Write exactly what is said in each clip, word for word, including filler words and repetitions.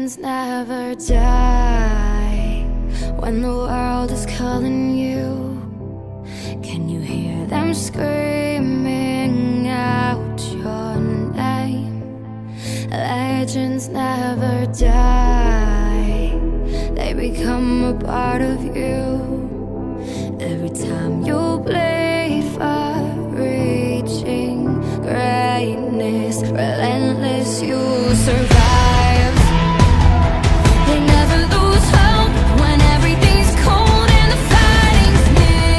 Legends never die. When the world is calling you, can you hear them screaming out your name? Legends never die. They become a part of you. Every time you bleed for reaching greatness, relentless, you survive. They never lose hope when everything's cold and the fighting's near.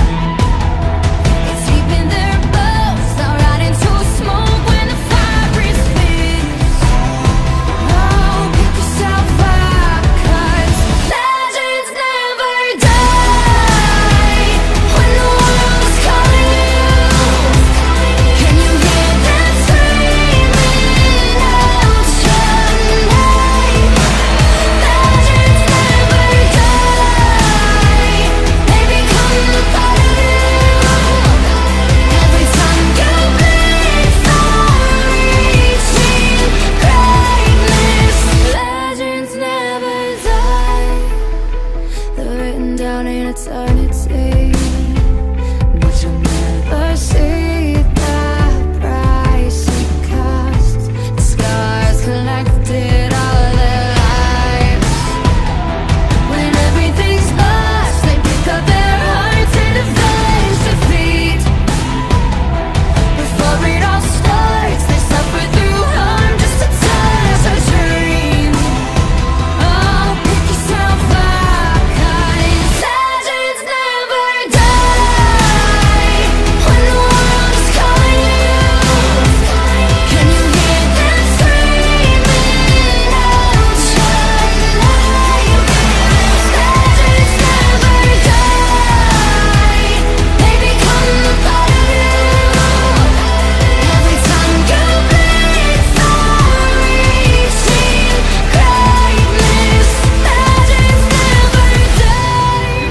It's deep in their bones, they'll ride into smoke when the fire is fierce. Oh, pick yourself up, 'cause legends never die. When the world's calling you, can you hear them screaming out your name? Legends never die. They become a part of you. Every time you bleed for reaching greatness, legends never die. They're written down in eternity, but you'll never see the price it costs. The scars collected all their lives. When everything's lost, they pick up their hearts and avenge defeat. Before it all starts, they suffer through harm just to touch a dream. Oh, pick yourself up, 'cause legends never die. When the world's calling you, can you hear them screaming out your name? Legends never die. They become a part of you. Every time you bleed for reaching greatness, legends never die.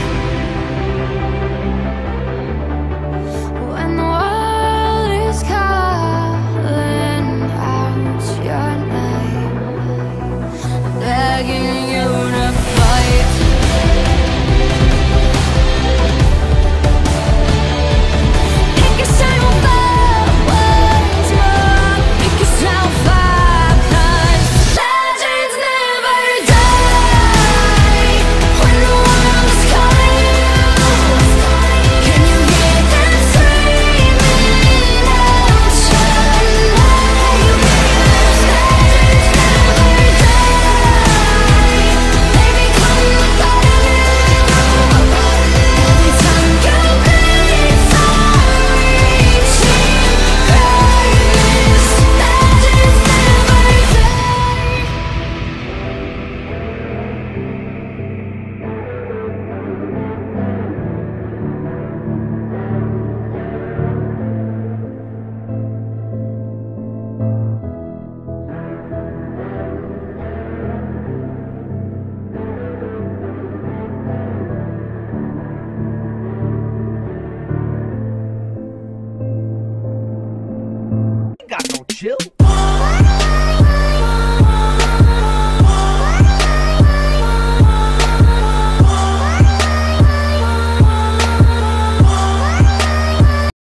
When the world is calling out your name, begging you to fight. Pick yourself up once more. Pick yourself up, 'cause legends never die. When the world's calling you, can you hear them screaming out your name? Legends never die. They become a part of you. Every time you bleed for reaching greatness, legends never die. Got no chill.